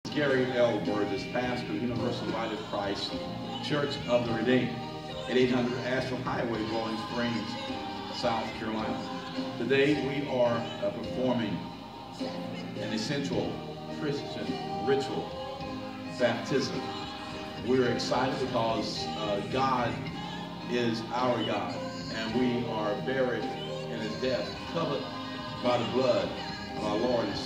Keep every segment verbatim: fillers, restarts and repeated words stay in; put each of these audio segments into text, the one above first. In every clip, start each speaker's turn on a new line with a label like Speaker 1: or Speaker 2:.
Speaker 1: Gary L. Burgess, pastor of Universal Light of Christ Church of the Redeemed at eight hundred Asheville Highway, Rolling Springs, South Carolina. Today we are uh, performing an essential Christian ritual, baptism. We're excited because uh, God is our God, and we are buried in his death, covered by the blood of our Lord and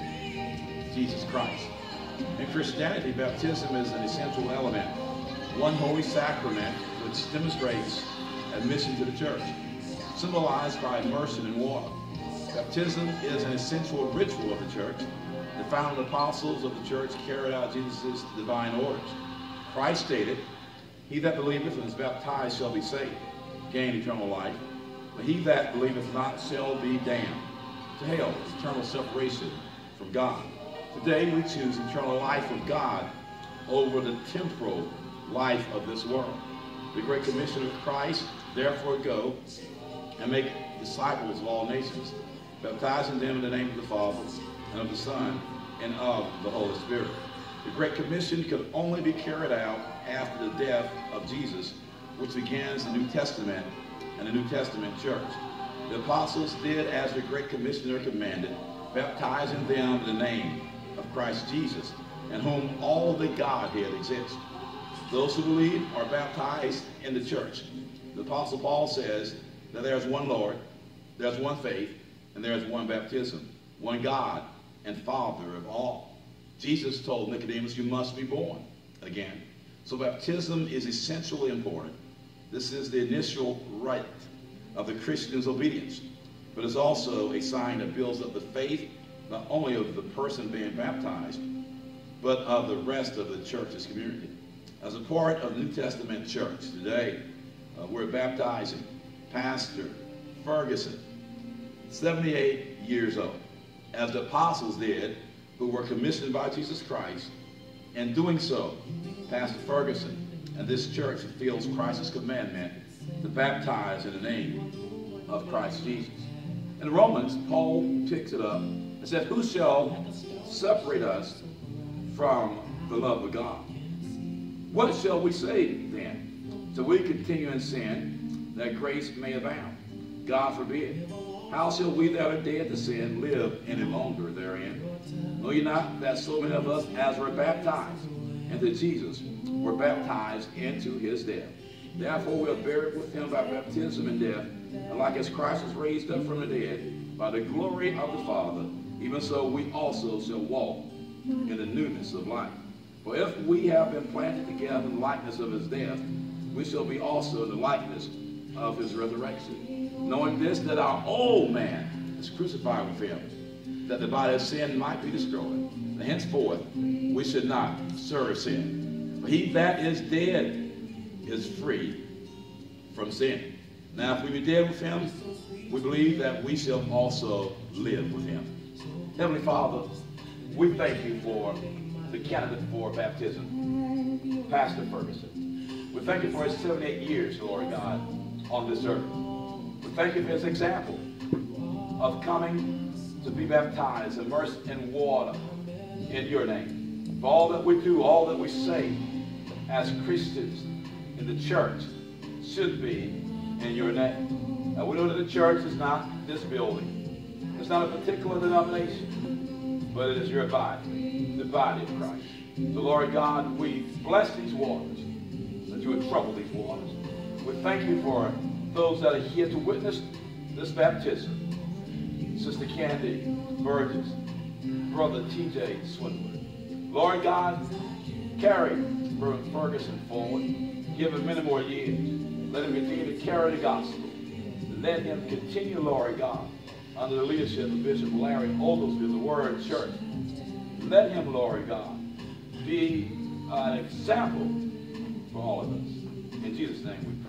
Speaker 1: Savior, Jesus Christ. In Christianity, baptism is an essential element, one holy sacrament which demonstrates admission to the church, symbolized by immersion in water. Baptism is an essential ritual of the church. The founding apostles of the church carried out Jesus' divine orders. Christ stated, "He that believeth and is baptized shall be saved, gain eternal life. But he that believeth not shall be damned to hell," eternal separation from God. Today we choose eternal life with God over the temporal life of this world. The Great Commission of Christ, therefore go and make disciples of all nations, baptizing them in the name of the Father, and of the Son, and of the Holy Spirit. The Great Commission could only be carried out after the death of Jesus, which begins the New Testament and the New Testament church. The apostles did as the Great Commissioner commanded, baptizing them in the name of Christ Jesus, in whom all the Godhead exists. Those who believe are baptized in the church. The Apostle Paul says that there is one Lord, there is one faith, and there is one baptism, one God and Father of all. Jesus told Nicodemus, "You must be born again." So baptism is essentially important. This is the initial rite of the Christian's obedience, but it's also a sign that builds up the faith, not only of the person being baptized, but of the rest of the church's community. As a part of the New Testament church today, uh, we're baptizing Pastor Ferguson, seventy-eight years old, as the apostles did, who were commissioned by Jesus Christ. In doing so, Pastor Ferguson and this church fulfills Christ's commandment to baptize in the name of Christ Jesus. In Romans, Paul picks it up and said, "Who shall separate us from the love of God? What shall we say then? Shall we continue in sin that grace may abound? God forbid. How shall we that are dead to sin live any longer therein? Know ye not that so many of us as were baptized into Jesus were baptized into his death? Therefore we are buried with him by baptism in death, and like as Christ was raised up from the dead by the glory of the Father, even so we also shall walk in the newness of life. For if we have been planted together in the likeness of his death, we shall be also in the likeness of his resurrection. Knowing this, that our old man is crucified with him, that the body of sin might be destroyed. And henceforth we should not serve sin. For he that is dead is free from sin. Now if we be dead with him, we believe that we shall also live with him. Heavenly Father, we thank you for the candidate for baptism, Pastor Ferguson. We thank you for his seventy-eight years, Lord God, on this earth. We thank you for his example of coming to be baptized, immersed in water in your name. For all that we do, all that we say as Christians in the church should be in your name. Now we know that the church is not this building. It's not a particular denomination, but it is your body, the body of Christ. So Lord God, we bless these waters, that you would trouble these waters. We thank you for those that are here to witness this baptism. Sister Candy Burgess, Brother T J Swinburne. Lord God, carry Brother Ferguson forward. Give him many more years. Let him continue to carry the gospel. Let him continue, Lord God, under the leadership of Bishop Larry Oglesby of the Word Church. Let him, Lord God, be an example for all of us. In Jesus' name we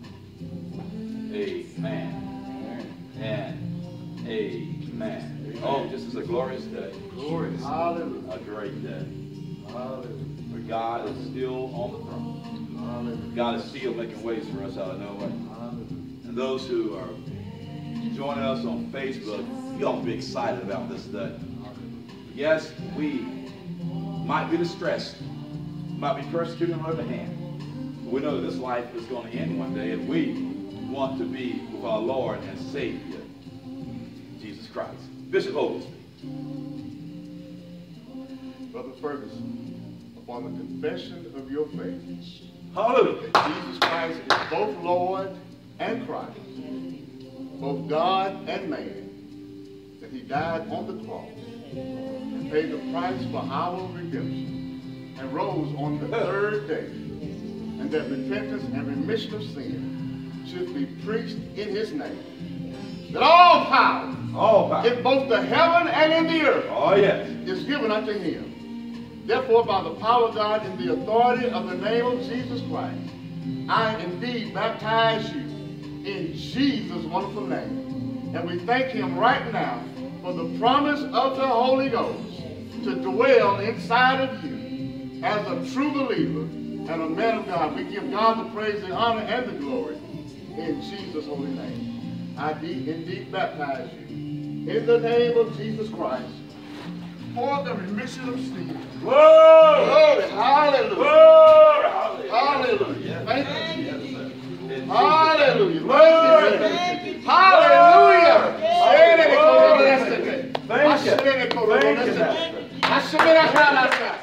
Speaker 1: pray. Amen. And amen. Oh, this is a glorious day.
Speaker 2: Glorious. Hallelujah.
Speaker 1: A great day.
Speaker 2: Hallelujah.
Speaker 1: For God is still on the throne.
Speaker 2: Hallelujah.
Speaker 1: God is still making ways for us out of no way.
Speaker 2: Hallelujah.
Speaker 1: And those who are joining us on Facebook, you ought to be excited about this day. Yes, we might be distressed, might be persecuted on the other hand. But we know that this life is going to end one day, and we want to be with our Lord and Savior, Jesus Christ. Bishop Oglesby.
Speaker 2: Brother Ferguson, upon the confession of your faith,
Speaker 1: Hallelujah.
Speaker 2: that Jesus Christ is both Lord and Christ, both God and man, that he died on the cross and paid the price for our redemption and rose on the third day, and that repentance and remission of sin should be preached in his name. That all power,
Speaker 1: all power
Speaker 2: in both the heaven and in the earth,
Speaker 1: oh, yes,
Speaker 2: is given unto him. Therefore, by the power of God and the authority of the name of Jesus Christ, I indeed baptize you in Jesus' wonderful name. And we thank him right now for the promise of the Holy Ghost to dwell inside of you as a true believer and a man of God. We give God the praise, the honor, and the glory in Jesus' holy name. I de- indeed baptize you in the name of Jesus Christ for the remission of sin.
Speaker 1: Whoa!
Speaker 2: Glory, hallelujah.
Speaker 1: Whoa!
Speaker 2: Hallelujah. Thank you, Jesus.
Speaker 1: Hallelujah.
Speaker 2: Hallelujah. Hallelujah.
Speaker 1: Thank you. Thank you.
Speaker 2: Hallelujah.